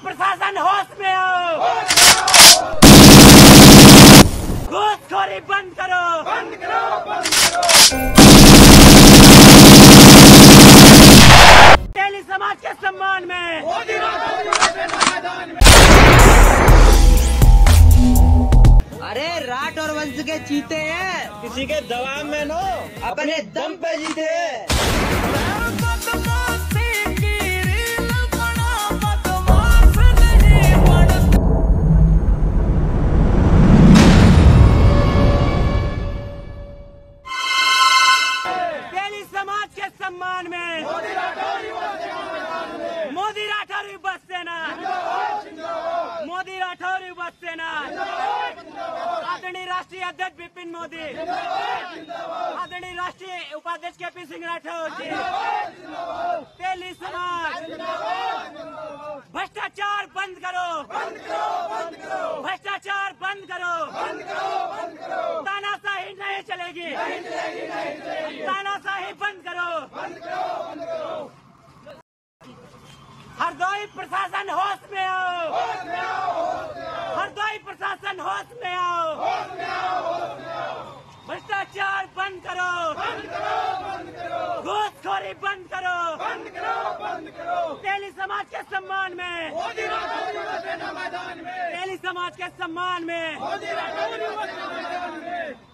प्रशासन होश में आओ, घूसखोरी बंद करो, बंद करो, बंद करो। तेली समाज के सम्मान में अरे राठ और वंश के चीते हैं, किसी के दबाव में नो अपने दम पे जीते हैं। समाज के सम्मान में मोदी राठौर बस सेना, मोदी राठौर बस सेना, आदरणीय राष्ट्रीय अध्यक्ष विपिन मोदी, आदरणीय राष्ट्रीय उपाध्यक्ष केपी सिंह राठौर जी, तेली समाज भ्रष्टाचार बंद करो, भ्रष्टाचार बंद करो, तानाशाही नहीं चलेगी, तानाशाही बंद करो। हरदोई प्रशासन होश में आओ, हरदोई प्रशासन होश में आओ, भ्रष्टाचार बंद करो, घूसखोरी बंद करो, तेली समाज के सम्मान में, तेली समाज के सम्मान में